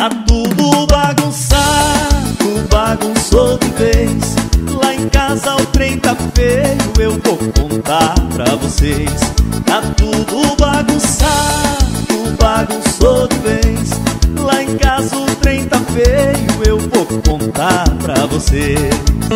Tá tudo bagunçado, bagunçou de vez. Lá em casa o trem tá feio, eu vou contar pra vocês. Tá tudo bagunçado, bagunçou de vez. Lá em casa o trem tá feio, eu vou contar pra vocês.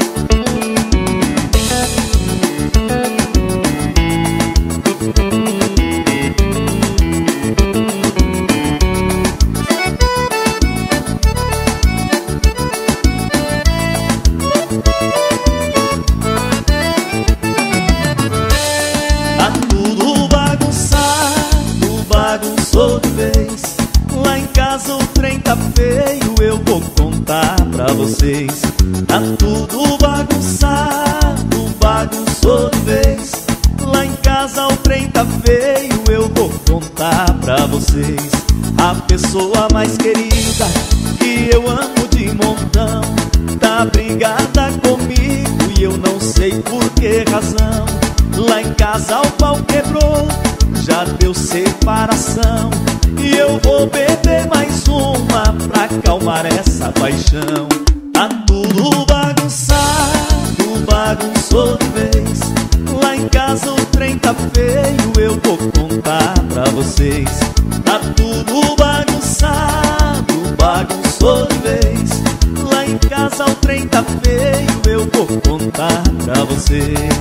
Bagunçou de vez. Lá em casa o trem tá feio, eu vou contar pra vocês. Tá tudo bagunçado, bagunçou de vez. Lá em casa o trem tá feio, eu vou contar pra vocês. A pessoa mais querida que eu amo de montão tá brigada comigo e eu não sei por que razão. Lá em casa o pau quebrou, já deu separação, e eu vou beber mais uma pra acalmar essa paixão. Tá tudo bagunçado, bagunçou de vez. Lá em casa o trem tá feio, eu vou contar pra vocês. Tá tudo bagunçado, bagunçou de vez. Lá em casa o trem tá feio, eu vou contar pra vocês.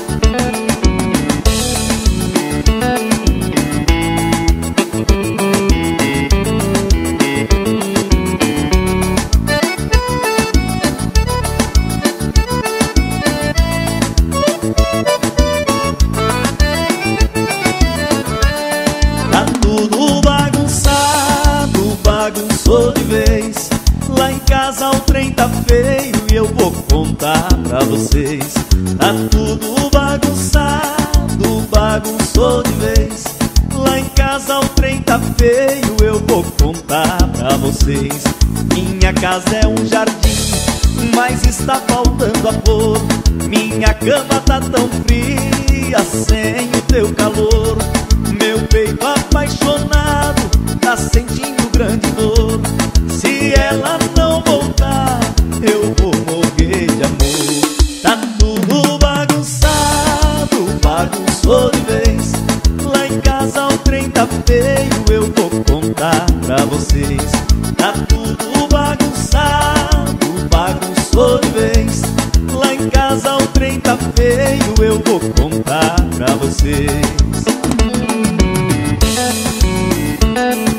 Tudo bagunçado, bagunçou de vez. Lá em casa o trem tá feio e eu vou contar pra vocês. Tá tudo bagunçado, bagunçou de vez. Lá em casa o trem tá feio, eu vou contar pra vocês. Minha casa é um jardim, mas está faltando a flor. Minha cama tá tão fria sem o teu calor. Meu peito apaixonado tá sentindo grande dor. Se ela não voltar, eu vou morrer de amor. Tá tudo bagunçado, bagunçou de vez. Lá em casa o trem tá feio, eu vou contar pra vocês. Tá tudo bagunçado, bagunçou de vez. Lá em casa o trem tá feio, eu vou contar pra vocês.